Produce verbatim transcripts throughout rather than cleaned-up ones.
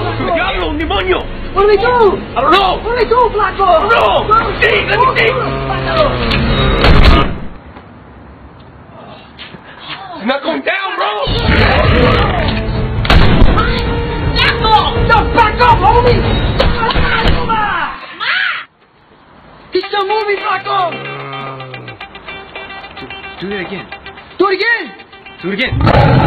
Diablo, demonio! What do we do? I don't know! What do we do, Flaco? No! Let me think, let me think! It's not going down, bro! Flaco! Just back up, homie! He's still moving, Flaco! Do, do it again. Do it again! Do it again.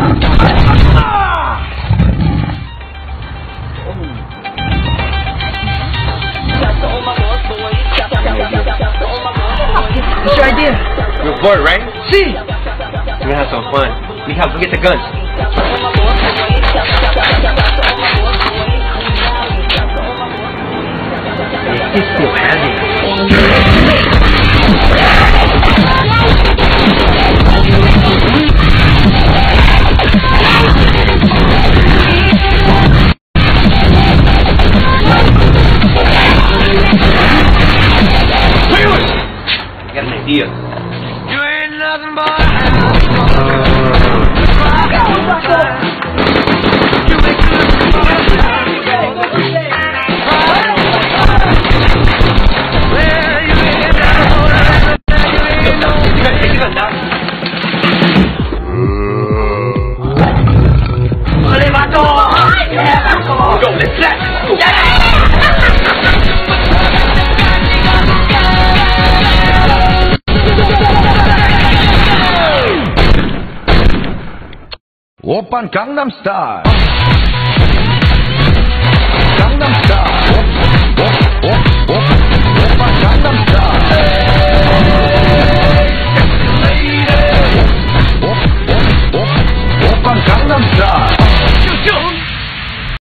What's your idea? We're bored, right? See! We're gonna have some fun. Mija, go get the guns. He still has it. I got an idea. You ain't nothing but go, let's flash! Oppan Gangnam Style.